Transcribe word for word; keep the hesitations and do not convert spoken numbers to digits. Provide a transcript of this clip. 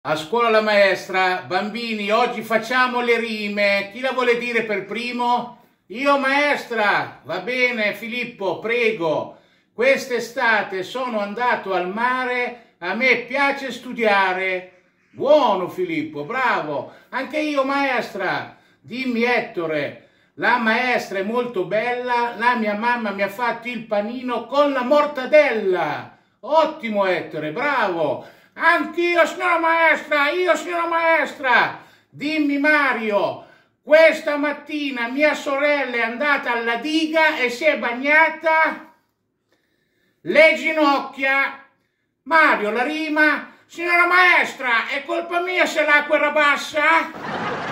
A scuola la maestra, bambini, oggi facciamo le rime. Chi la vuole dire per primo? Io maestra, va bene Filippo, prego. Quest'estate sono andato al mare, a me piace studiare. Buono Filippo, bravo. Anche io maestra, dimmi Ettore, la maestra è molto bella, la mia mamma mi ha fatto il panino con la mortadella. Ottimo Ettore, bravo. Anch'io, signora maestra, io, signora maestra. Dimmi Mario, questa mattina mia sorella è andata alla diga e si è bagnata le ginocchia. Mario, la rima? Signora maestra, è colpa mia se l'acqua era bassa?